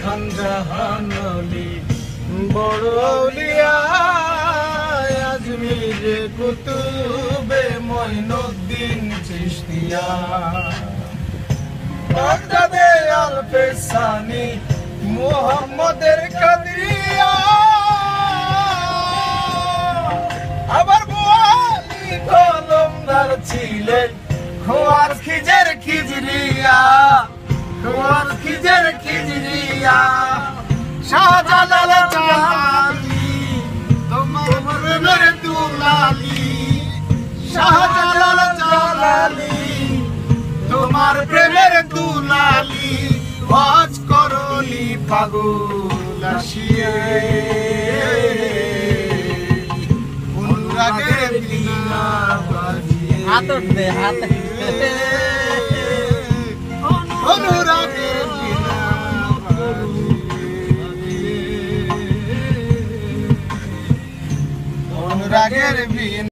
খানজাহানলি বড় আউলিয়া আজমিরে কুতুবে মঈনুদ্দিন চিশতিয়া বাগদাদে আল-ফেসানি মুহাম্মদের কাদরিয়া আবার বুয়ালি কলমদার ছিলেন খোয়ার খিজের খিজরিয়া খোয়ার খিজের খিজরিয়া শাহজালাল জালালি তোমার প্রেমের দুলালি শাহজালাল জালালি তোমার প্রেমের দুলালি ওয়াজ করলি পাগল আসিয়ে অনুরাগের বীণা বাজিয়ে হাত দে হাত অনুরাগের বীণা বাজিয়ে অনুরাগের বীণা